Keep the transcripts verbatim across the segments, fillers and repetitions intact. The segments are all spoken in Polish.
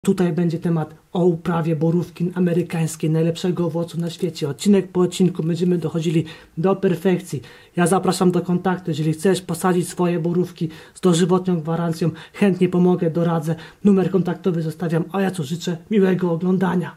Tutaj będzie temat o uprawie borówki amerykańskiej, najlepszego owocu na świecie. Odcinek po odcinku będziemy dochodzili do perfekcji. Ja zapraszam do kontaktu. Jeżeli chcesz posadzić swoje borówki z dożywotnią gwarancją, chętnie pomogę, doradzę. Numer kontaktowy zostawiam, a ja cóż, życzę miłego oglądania.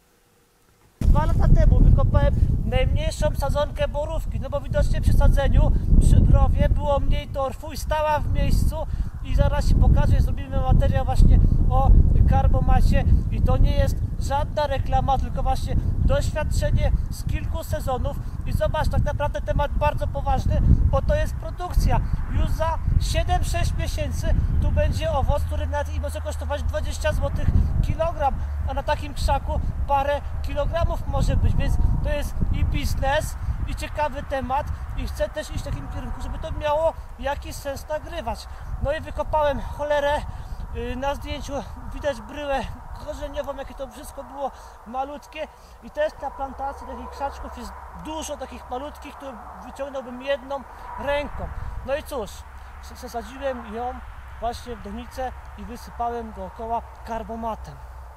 Dwa lata temu wykopałem najmniejszą sadzonkę borówki, no bo widocznie przy sadzeniu, przy browie było mniej torfu i stała w miejscu. I zaraz Ci pokażę, zrobimy materiał właśnie o karbomacie i to nie jest żadna reklama, tylko właśnie doświadczenie z kilku sezonów. I zobacz, tak naprawdę temat bardzo poważny, bo to jest produkcja. Już za siedem sześć miesięcy tu będzie owoc, który nawet i może kosztować dwadzieścia złotych kilogram, a na takim krzaku parę kilogramów może być, więc to jest i biznes, i ciekawy temat, i chcę też iść w takim kierunku, żeby to miało jakiś sens nagrywać. No i wykopałem cholerę, na zdjęciu widać bryłę korzeniową, jakie to wszystko było malutkie, i też na plantacji takich krzaczków jest dużo takich malutkich, które wyciągnąłbym jedną ręką. No i cóż, zasadziłem ją właśnie w donicę i wysypałem dookoła karbomatem.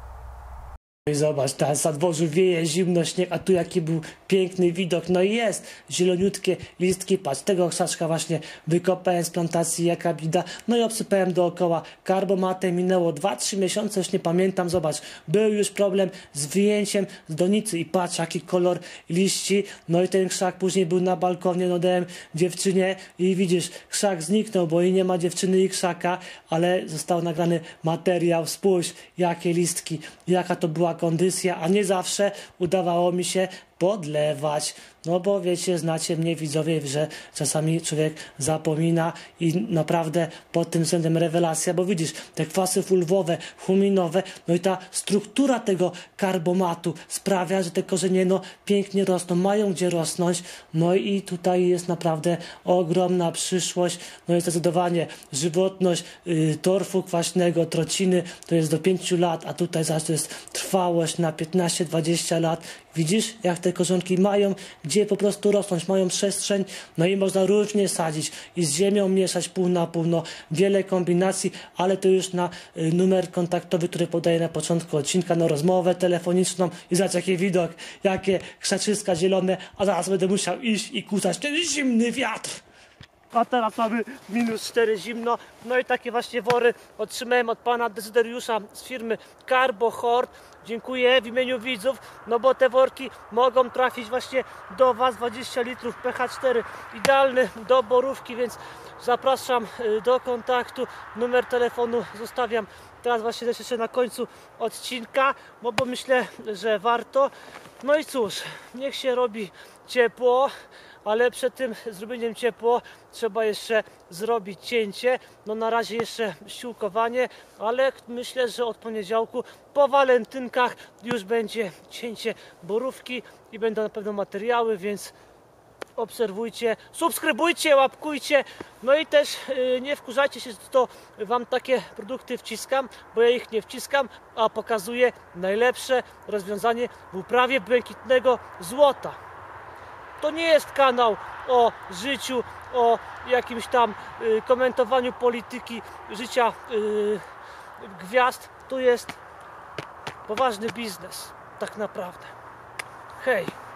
I zobacz, teraz na dworzu wieje zimno, śnieg, a tu jaki był piękny widok. No i jest zieloniutkie listki, patrz, tego krzaczka właśnie wykopałem z plantacji, jaka bida. No i obsypałem dookoła karbomatem, minęło dwa trzy miesiące, już nie pamiętam, zobacz, był już problem z wyjęciem z donicy i patrz, jaki kolor liści. No i ten krzak później był na balkonie, no dałem dziewczynie i widzisz, krzak zniknął, bo i nie ma dziewczyny i krzaka, ale został nagrany materiał, spójrz, jakie listki, jaka to była kondycja, a nie zawsze udawało mi się podlewać. No bo wiecie, znacie mnie widzowie, że czasami człowiek zapomina i naprawdę pod tym względem rewelacja, bo widzisz, te kwasy fulwowe, huminowe, no i ta struktura tego karbomatu sprawia, że te korzenie no pięknie rosną, mają gdzie rosnąć, no i tutaj jest naprawdę ogromna przyszłość, no i zdecydowanie żywotność y, torfu kwaśnego, trociny to jest do pięciu lat, a tutaj zaś to jest trwałość na piętnaście dwadzieścia lat. Widzisz, jak te korzonki mają gdzie po prostu rosnąć, mają przestrzeń, no i można różnie sadzić i z ziemią mieszać pół na pół, no wiele kombinacji, ale to już na y, numer kontaktowy, który podaję na początku odcinka, no rozmowę telefoniczną i zobacz jaki widok, jakie krzaczyska zielone, a zaraz będę musiał iść i kusać ten zimny wiatr. A teraz mamy minus cztery zimno, no i takie właśnie wory otrzymałem od pana Dezyderiusza z firmy Carbohort. Dziękuję w imieniu widzów, no bo te worki mogą trafić właśnie do Was, dwadzieścia litrów, pH cztery, idealny do borówki, więc zapraszam do kontaktu, numer telefonu zostawiam teraz właśnie jeszcze na końcu odcinka, bo, bo myślę, że warto. No i cóż, niech się robi ciepło, ale przed tym zrobieniem ciepło trzeba jeszcze zrobić cięcie. No na razie jeszcze ściółkowanie, ale myślę, że od poniedziałku po walentynkach już będzie cięcie borówki i będą na pewno materiały, więc obserwujcie, subskrybujcie, łapkujcie, no i też yy, nie wkurzajcie się, że to Wam takie produkty wciskam, bo ja ich nie wciskam, a pokazuję najlepsze rozwiązanie w uprawie błękitnego złota. To nie jest kanał o życiu, o jakimś tam y, komentowaniu polityki, życia y, gwiazd. To jest poważny biznes, tak naprawdę. Hej!